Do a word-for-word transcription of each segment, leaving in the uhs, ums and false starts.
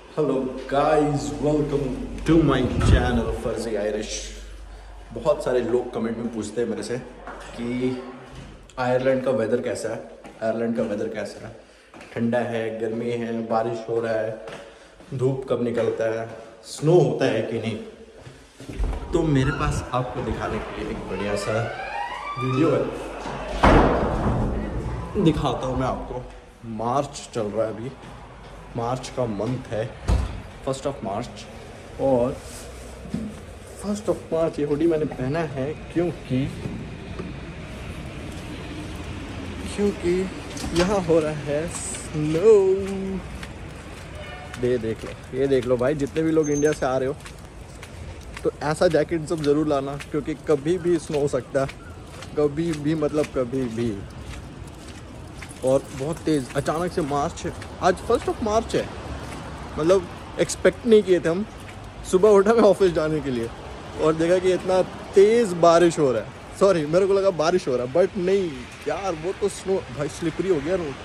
Hello guys, welcome to my channel Farzi Irish. बहुत सारे लोग कमेंट में पूछते हैं मेरे से कि आयरलैंड का वेदर कैसा है। आयरलैंड का वेदर कैसा है, ठंडा है, गर्मी है, बारिश हो रहा है, धूप कब निकलता है, स्नो होता है कि नहीं। तो मेरे पास आपको दिखाने के लिए एक बढ़िया सा वीडियो है, दिखाता हूँ मैं आपको। मार्च चल रहा है अभी, मार्च का मंथ है, फर्स्ट ऑफ मार्च। और फर्स्ट ऑफ मार्च ये हुडी मैंने पहना है क्योंकि क्योंकि यहाँ हो रहा है स्नो। ये देख लो, ये देख लो भाई, जितने भी लोग इंडिया से आ रहे हो तो ऐसा जैकेट सब ज़रूर लाना, क्योंकि कभी भी स्नो हो सकता है, कभी भी, मतलब कभी भी। और बहुत तेज़ अचानक से मार्च, आज फर्स्ट ऑफ मार्च है, मतलब एक्सपेक्ट नहीं किए थे हम। सुबह उठा मैं ऑफिस जाने के लिए और देखा कि इतना तेज़ बारिश हो रहा है। सॉरी, मेरे को लगा बारिश हो रहा है, बट नहीं यार, वो तो स्नो भाई, स्लिपरी हो गया रोड।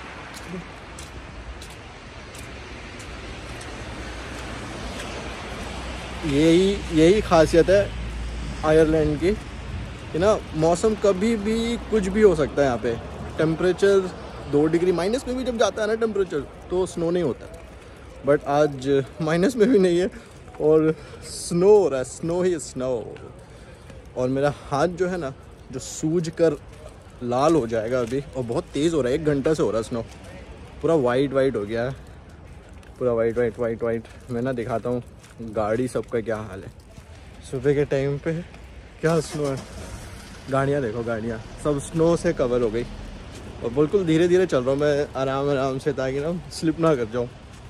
यही यही खासियत है आयरलैंड की कि ना, मौसम कभी भी कुछ भी हो सकता है यहाँ पे। टेम्परेचर दो डिग्री माइनस में भी जब जाता है ना टेम्परेचर, तो स्नो नहीं होता। बट आज माइनस में भी नहीं है और स्नो हो रहा है, स्नो ही स्नो। और मेरा हाथ जो है ना, जो सूज कर लाल हो जाएगा अभी, और बहुत तेज़ हो रहा है, एक घंटा से हो रहा है स्नो। पूरा वाइट वाइट हो गया है, पूरा वाइट वाइट वाइट वाइट। मैं ना दिखाता हूँ गाड़ी सबका क्या हाल है। सुबह के टाइम पे क्या स्नो है, गाड़ियाँ देखो, गाड़ियाँ सब स्नो से कवर हो गई। और बिल्कुल धीरे धीरे चल रहा हूँ मैं, आराम आराम से, ताकि ना स्लिप ना कर जाऊँ।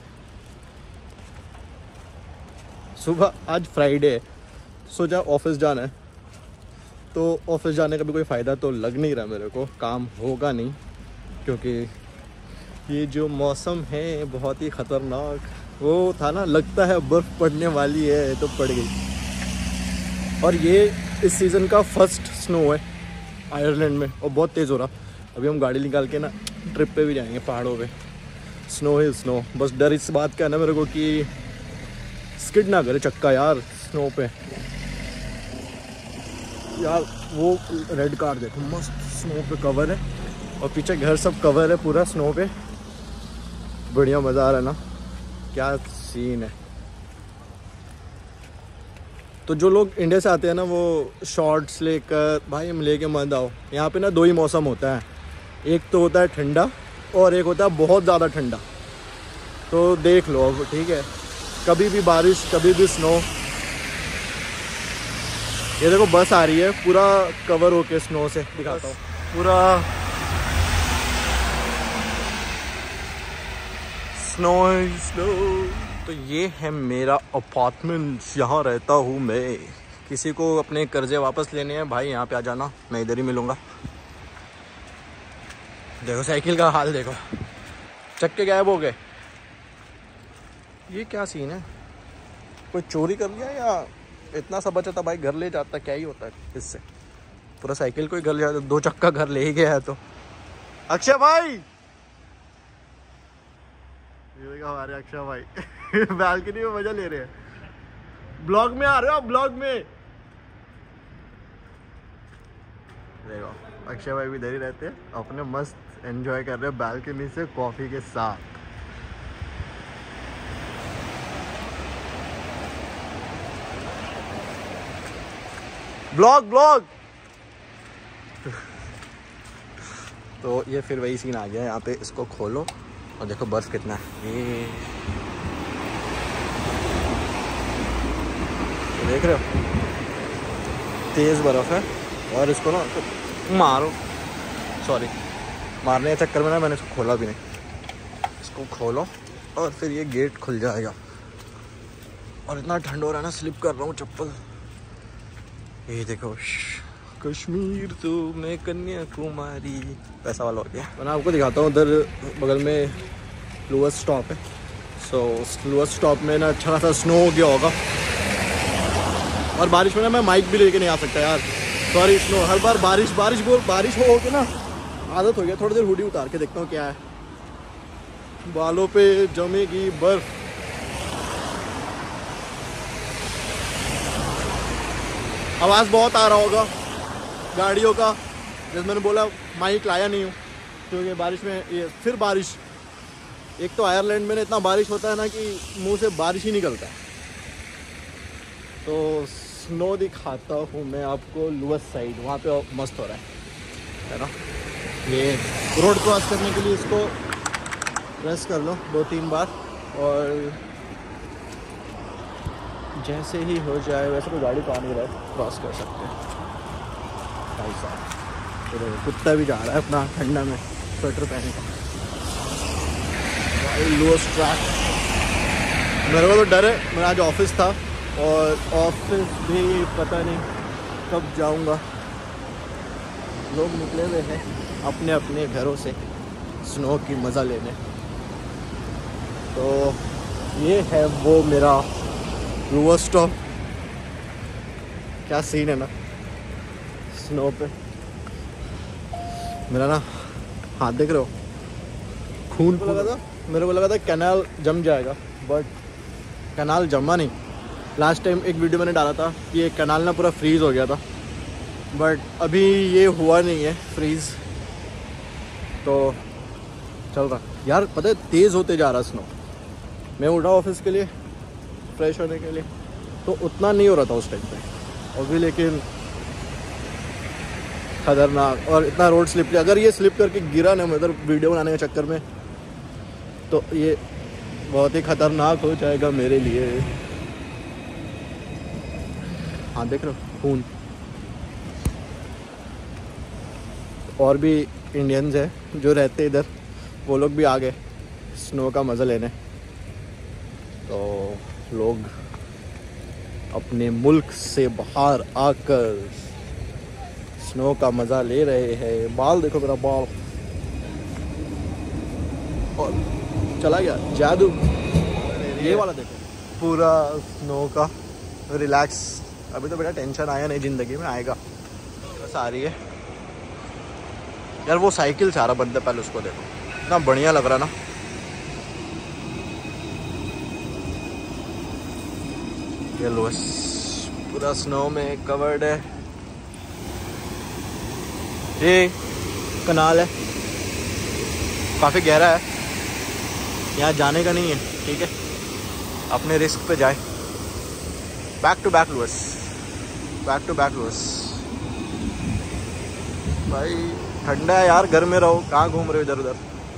सुबह आज फ्राइडे है, सोचा ऑफिस जाना है, तो ऑफिस जाने का भी कोई फ़ायदा तो लग नहीं रहा मेरे को, काम होगा नहीं, क्योंकि ये जो मौसम है बहुत ही ख़तरनाक। वो था ना, लगता है बर्फ़ पड़ने वाली है, तो पड़ गई। और ये इस सीज़न का फर्स्ट स्नो है आयरलैंड में, और बहुत तेज़ हो रहा। अभी हम गाड़ी निकाल के ना ट्रिप पे भी जाएंगे पहाड़ों पे। स्नो ही स्नो, बस डर इस बात का है ना मेरे को कि स्किड ना करे चक्का यार स्नो पे। यार वो रेड कार देखो, मस्त स्नो पे कवर है, और पीछे घर सब कवर है पूरा स्नो पे। बढ़िया मज़ा आ रहा है ना, क्या सीन है। तो जो लोग इंडिया से आते हैं ना, वो शॉर्ट्स लेकर, भाई हम लेके मत आओ। यहाँ पे ना दो ही मौसम होता है, एक तो होता है ठंडा और एक होता है बहुत ज़्यादा ठंडा। तो देख लो अब, ठीक है, कभी भी बारिश, कभी भी स्नो। ये देखो बस आ रही है, पूरा कवर होके स्नो से, दिखाता हूँ पूरा स्नो स्नो। तो ये है मेरा अपार्टमेंट, यहाँ रहता हूँ मैं। किसी को अपने कर्जे वापस लेने हैं भाई, यहाँ पे आ जाना, मैं इधर ही मिलूँगा। देखो साइकिल का हाल देखो, चक्के गायब हो गए। ये क्या सीन है, कोई चोरी कर लिया या इतना सा बचा था भाई, घर ले जाता, क्या ही होता है इससे। पूरा साइकिल कोई घर ले जाता, दो चक्का घर ले ही गया है। तो अक्षय भाई, ये हमारे अक्षय भाई बालकनी में मजा ले रहे हैं। ब्लॉग में आ रहे हो आप, ब्लॉग में देखो अक्षय भाई भी इधर ही रहते हैं, अपने मस्त एंजॉय कर रहे हैं बालकनी से कॉफी के साथ। ब्लॉग ब्लॉग तो ये फिर वही सीन आ गया यहाँ पे। इसको खोलो और देखो बर्फ कितना है, ये देख रहे हो, तेज बर्फ है। और इसको ना तो मारो, सॉरी, मारने के चक्कर में ना मैंने इसको खोला भी नहीं। इसको खोलो और फिर ये गेट खुल जाएगा। और इतना ठंड हो रहा है ना, स्लिप कर रहा हूँ चप्पल। ये देखो, कश्मीर तो मैं कन्याकुमारी, पैसा वाला हो गया। मैं आपको दिखाता हूँ, उधर बगल में लोअर स्टॉप है। सो so, लोअर स्टॉप में ना अच्छा खासा स्नो हो गया होगा। और बारिश में ना मैं माइक भी लेके नहीं आ सकता यार, सॉरी। स्नो हर बार बारिश बारिश बोल बारिश हो के ना आदत हो गया। थोड़ी देर हुडी उतार के देखता हूँ क्या है। बालों पे जमेगी बर्फ, आवाज़ बहुत आ रहा होगा गाड़ियों का, जैसे मैंने बोला माइक लाया नहीं हूँ क्योंकि बारिश में ये फिर बारिश, एक तो आयरलैंड में इतना बारिश होता है ना कि मुंह से बारिश ही निकलता है। तो स्नो दिखाता हूँ मैं आपको लुअस साइड, वहाँ पे मस्त हो रहा है है ना। ये रोड क्रॉस करने के लिए इसको प्रेस कर लो दो तीन बार और जैसे ही हो जाए, वैसे कोई गाड़ी तो आ नहीं रहा है, क्रॉस कर सकते हैं भाई साहब। तो कुत्ता भी जा रहा है अपना ठंडा में स्वेटर पहने का। भाई लुअस ट्रैक, मेरे को तो डर है, मेरा आज ऑफिस था और ऑफिस भी पता नहीं कब जाऊंगा। लोग निकले हुए हैं अपने अपने घरों से स्नो की मज़ा लेने। तो ये है वो मेरा लुअस स्टॉप, क्या सीन है ना स्नो पे। मेरा ना हाथ देख रहे हो, खून को लगा था, मेरे को लगा था कैनाल जम जाएगा, बट कैनाल जमा नहीं। लास्ट टाइम एक वीडियो मैंने डाला था कि ये कैनाल ना पूरा फ्रीज़ हो गया था, बट अभी ये हुआ नहीं है फ्रीज़, तो चल रहा। यार पता है तेज़ होते जा रहा स्नो। मैं उठा ऑफिस के लिए फ्रेश होने के लिए, तो उतना नहीं हो रहा था उस टाइम पे अभी, लेकिन खतरनाक। और इतना रोड स्लिप, अगर ये स्लिप करके गिरा ना उधर वीडियो बनाने के चक्कर में, तो ये बहुत ही खतरनाक हो जाएगा मेरे लिए। हाँ देख रहे हो खून। और भी इंडियंस हैं जो रहते इधर, वो लोग भी आ गए स्नो का मज़ा लेने। तो लोग अपने मुल्क से बाहर आकर स्नो का मज़ा ले रहे हैं। बाल देखो मेरा बाल, और चला गया जादू। ये वाला देखो पूरा स्नो का रिलैक्स। अभी तो बेटा टेंशन आया नहीं, ज़िंदगी में आएगा, बस आ रही है। यार वो साइकिल से आ रहा बंदा, पहले उसको देखो, इतना बढ़िया लग रहा ना। ये लुअस पूरा स्नो में कवर्ड है। ये कनाल है, काफ़ी गहरा है, यहाँ जाने का नहीं है, ठीक है, अपने रिस्क पे जाए। Back to back Luas, back to back Luas. भाई ठंडा है यार, घर में रहो, कहाँ घूम रहे हो इधर उधर।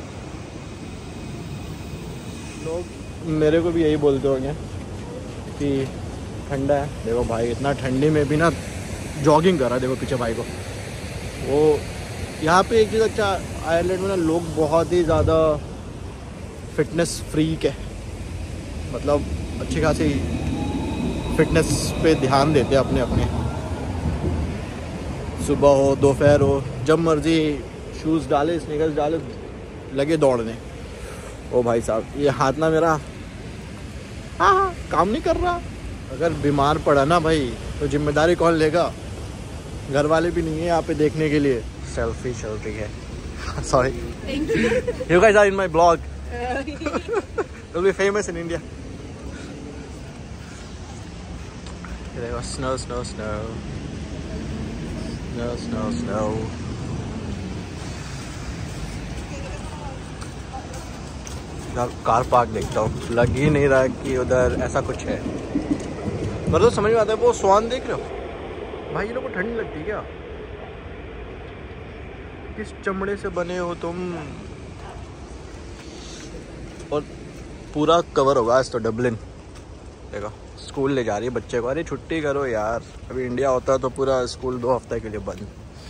लोग मेरे को भी यही बोलते होंगे कि ठंडा है। देखो भाई इतना ठंडी में भी ना जॉगिंग कर रहा है, देखो पीछे भाई को। वो यहाँ पे एक चीज़ अच्छा, आयरलैंड में ना लोग बहुत ही ज़्यादा फिटनेस फ्रीक है, मतलब अच्छी खासी फिटनेस पे ध्यान देते हैं अपने अपने। सुबह हो दोपहर हो, जब मर्जी शूज़ डाले स्नीकर्स डाले, लगे दौड़ने। ओ भाई साहब ये हाथ ना मेरा हाँ हाँ काम नहीं कर रहा। अगर बीमार पड़ा ना भाई तो जिम्मेदारी कौन लेगा? घर वाले भी नहीं है यहाँ पे देखने के लिए। सेल्फी चल रही है sorry, you guys are in my blog, will be famous in India. Snow snow snow snow snow snow. Car park देखता हूँ, लग ही नहीं रहा कि उधर ऐसा कुछ है। मतलब तो समझ में आता है। वो स्वान देख रहे हो भाई, ये लोगों को ठंड लगती है क्या? किस चमड़े से बने हो तुम? और पूरा कवर होगा आज तो। डबलिन देखो, स्कूल ले जा रही है बच्चे को। अरे छुट्टी करो यार, अभी इंडिया होता तो पूरा स्कूल दो हफ्ते के लिए बंद।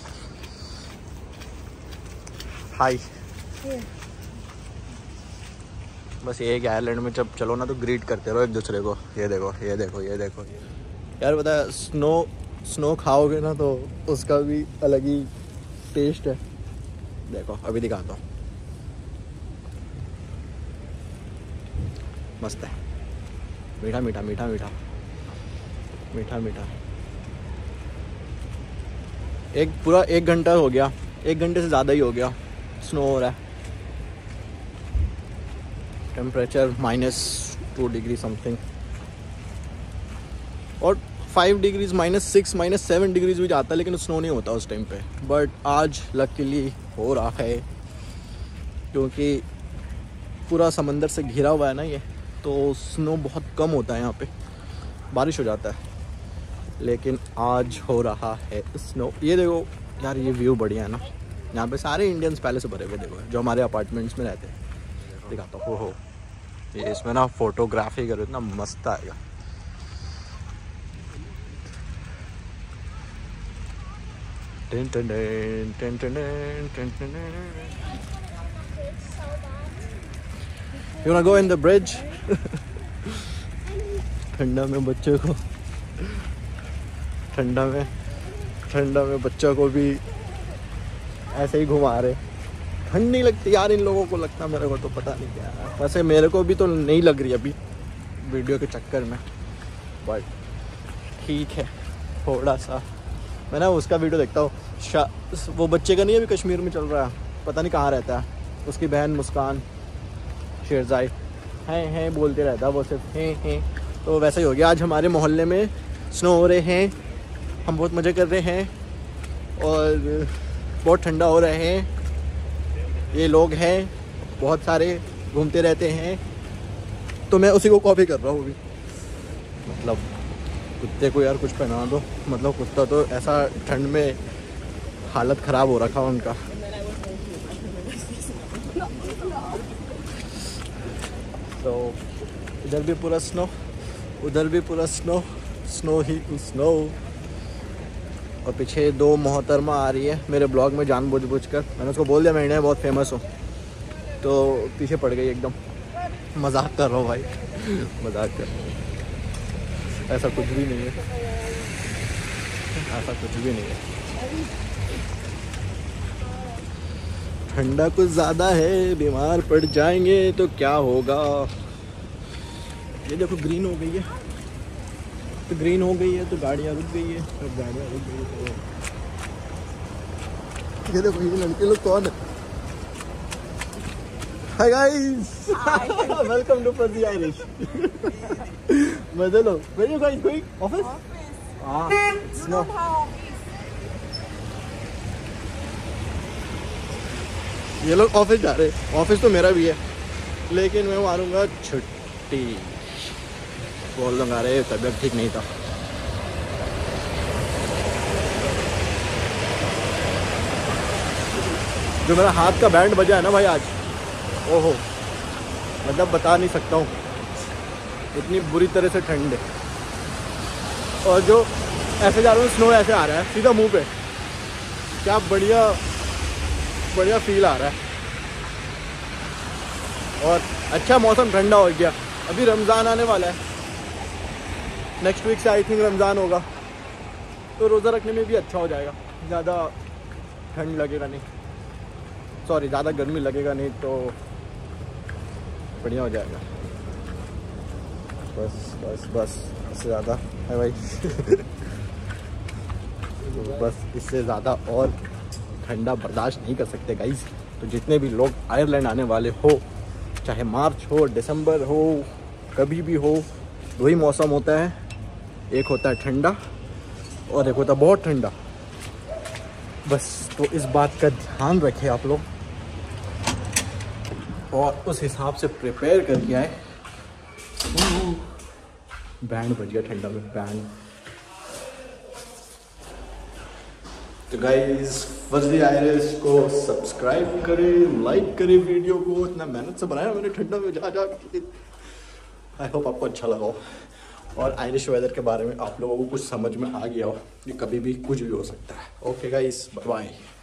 हाय बस ये एक आयरलैंड में जब चलो ना तो ग्रीट करते रहो एक दूसरे को। ये देखो ये देखो ये देखो यार, पता है स्नो स्नो खाओगे ना तो उसका भी अलग ही टेस्ट है। देखो अभी दिखाता हूँ, मस्त है, मीठा मीठा मीठा मीठा मीठा मीठा। एक पूरा एक घंटा हो गया, एक घंटे से ज़्यादा ही हो गया स्नो हो रहा है। Temperature minus two degree something, और five degrees minus six minus seven degrees भी जाता है, लेकिन स्नो नहीं होता उस टाइम पे। बट आज लकीली हो रहा है, क्योंकि पूरा समंदर से घिरा हुआ है ना ये, तो स्नो बहुत कम होता है यहाँ पे, बारिश हो जाता है। लेकिन आज हो रहा है स्नो। ये देखो यार, ये व्यू बढ़िया है ना, यहाँ पे सारे इंडियंस पहले से भरे हुए देखो, जो हमारे अपार्टमेंट्स में रहते हैं। दिखाता हूँ, हो ये इसमें ना फोटोग्राफी करो, इतना मस्त आएगा। टिन टिन टिन टिन टिन टिन। You wanna go in the bridge? ठंडा में बच्चों को ठंडा में ठंडा में बच्चों को भी ऐसे ही घुमा रहे। ठंड नहीं लगती यार इन लोगों को, लगता मेरे को तो पता नहीं क्या। वैसे मेरे को भी तो नहीं लग रही अभी वीडियो के चक्कर में, बट ठीक है। थोड़ा सा मैं ना उसका वीडियो देखता हूँ, वो बच्चे का नहीं अभी कश्मीर में चल रहा है, पता नहीं कहाँ रहता है, उसकी बहन मुस्कान शेरजाई हैं हैं बोलते रहता है वो, सिर्फ हैं हैं। तो वैसा ही हो गया, आज हमारे मोहल्ले में स्नो हो रहे हैं, हम बहुत मज़े कर रहे हैं और बहुत ठंडा हो रहे हैं। ये लोग हैं बहुत सारे, घूमते रहते हैं, तो मैं उसी को कॉपी कर रहा हूँ अभी। मतलब कुत्ते को यार कुछ पहना दो, मतलब कुत्ता तो ऐसा ठंड में हालत ख़राब हो रखा उनका। तो इधर भी पूरा स्नो, उधर भी पूरा स्नो, स्नो ही स्नो। और पीछे दो मोहतरमा आ रही है मेरे ब्लॉग में जानबूझ बूझ कर। मैंने उसको बोल दिया मैं इंडिया में बहुत फेमस हूँ, तो पीछे पड़ गई एकदम। मजाक कर रहा हूँ भाई, मजाक कर रहा हूँ, ऐसा कुछ भी नहीं है, ऐसा कुछ भी नहीं है। ठंडा कुछ ज़्यादा है, बीमार पड़ जाएंगे तो क्या होगा। ये देखो ग्रीन हो गई है, तो ग्रीन हो गई है तो गाड़ियाँ रुक गई है, अब गाड़ियाँ रुक गई तो ये देखो ये लड़के लोग कौन है। Hi guys, welcome to Farzi Irish. मजे लो। Where you guys going? Office? हाँ, no. ये लोग ऑफिस जा रहे हैं, ऑफिस तो मेरा भी है, लेकिन मैं मारूंगा छुट्टी। बोल दूंगा अरे तबीयत ठीक नहीं था। जो मेरा हाथ का बैंड बजा है ना भाई आज, ओहो, मतलब बता नहीं सकता हूँ, इतनी बुरी तरह से ठंड है। और जो ऐसे जा रहा हूँ, स्नो ऐसे आ रहा है सीधा मुंह पे, क्या बढ़िया बढ़िया फील आ रहा है। और अच्छा मौसम ठंडा हो गया। अभी रमज़ान आने वाला है, नेक्स्ट वीक से आई थिंक रमज़ान होगा, तो रोज़ा रखने में भी अच्छा हो जाएगा, ज़्यादा ठंड लगेगा नहीं, सॉरी ज़्यादा गर्मी लगेगा नहीं, तो बढ़िया हो जाएगा। बस बस बस इससे ज़्यादा है भाई। बस इससे ज़्यादा और ठंडा बर्दाश्त नहीं कर सकते गाइस। तो जितने भी लोग आयरलैंड आने वाले हो, चाहे मार्च हो, दिसंबर हो, कभी भी हो, दो ही मौसम होता है, एक होता है ठंडा और एक होता है बहुत ठंडा। बस तो इस बात का ध्यान रखें आप लोग और उस हिसाब से प्रिपेयर करके आए। बैंड बज गया ठंडा में, बैंड। तो गाइस फर्जी आयरिश को सब्सक्राइब करें, लाइक करें वीडियो को, इतना मेहनत से बनाया मैंने ठंडा में जा जा के। आई होप आपको अच्छा लगा हो और आयरिश वेदर के बारे में आप लोगों को कुछ समझ में आ गया हो, ये कभी भी कुछ भी हो सकता है। Okay guys, bye bye.